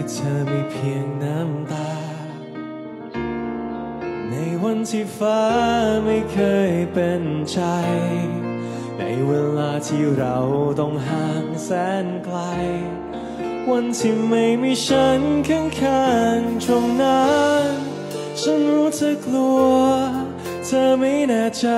เธอมีเพียงน้ำตาในวันที่ฟ้าไม่เคยเป็นใจในเวลาที่เราต้องห่างแสนไกลวันที่ไม่มีฉันข้างๆตรงนั้นฉันรู้เธอกลัวเธอไม่แน่ใจ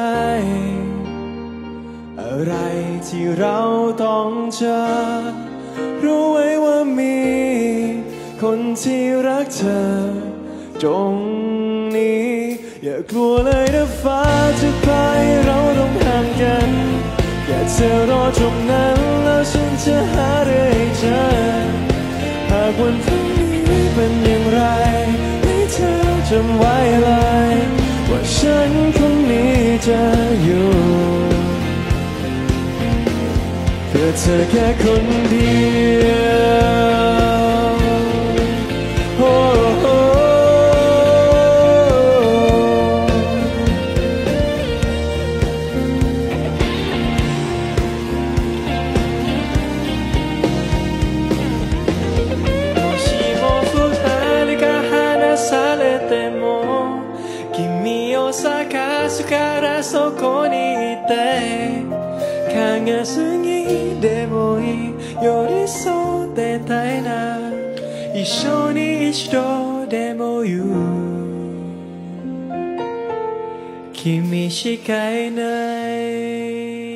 อะไรที่เราต้องเจอรู้ไว้ว่ามีคนที่รักเธอตรงนี้อย่ากลัวเลยนะฟ้าจะพาให้เราต้องห่างกันแค่เธอรอตรงนั้นแล้วฉันจะหาเรื่อยเจอหากวันพรุ่งนี้เป็นอย่างไรให้เธอจำไว้เลยว่าฉันคนนี้จะอยู่เพื่อเธอแค่คนเดียวโอ้โอ้探すからそこにいて考えすぎでもいい寄り添ってたいな一緒に一度でも言う君しかいない